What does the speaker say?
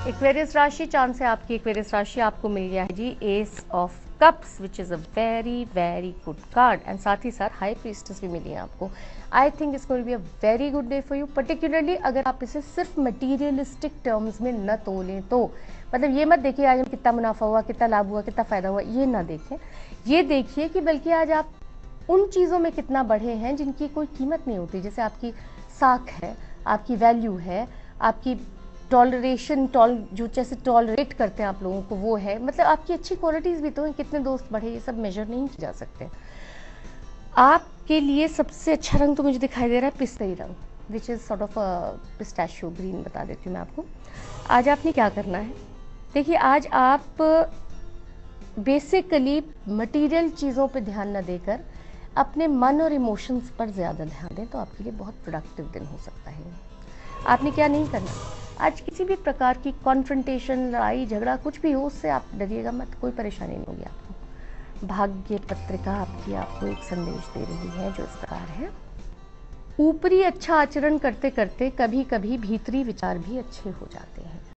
Aquarius राशि, चांद से आपकी एक्वेरियस राशि, आपको मिल गया है जी ace of cups which is a very very good card and साथ ही साथ हाई प्रीस्टेस भी मिली है आपको। I think it's going to be a very good day for you, particularly अगर आप इसे सिर्फ मटीरियलिस्टिक टर्म्स में न तोलें तो। मतलब ये मत देखिए आज हम कितना मुनाफा हुआ, कितना लाभ हुआ, कितना फ़ायदा हुआ, ये ना देखें। ये देखिए कि बल्कि आज आप उन चीज़ों में कितना बढ़े हैं जिनकी कोई कीमत नहीं होती, जैसे आपकी साख है, आपकी वैल्यू है, आपकी टॉलरेशन जो जैसे टॉलरेट करते हैं आप लोगों को वो है, मतलब आपकी अच्छी क्वालिटीज़ भी तो हैं। कितने दोस्त बढ़े ये सब मेजर नहीं किए जा सकते। आपके लिए सबसे अच्छा रंग तो मुझे दिखाई दे रहा है पिस्ताई रंग, which is sort of pistachio green, बता देती हूँ मैं आपको। आज आपने क्या करना है, देखिए आज आप बेसिकली मटेरियल चीज़ों पे ध्यान न देकर अपने मन और इमोशंस पर ज़्यादा ध्यान दें, तो आपके लिए बहुत प्रोडक्टिव दिन हो सकता है। आपने क्या नहीं करना, आज किसी भी प्रकार की कॉन्फ्रंटेशन, लड़ाई झगड़ा कुछ भी हो उससे आप डरिएगा मत, कोई परेशानी नहीं होगी आपको। भाग्य पत्रिका आपकी आपको एक संदेश दे रही है जो इस प्रकार है, ऊपरी अच्छा आचरण करते करते कभी कभी भीतरी विचार भी अच्छे हो जाते हैं।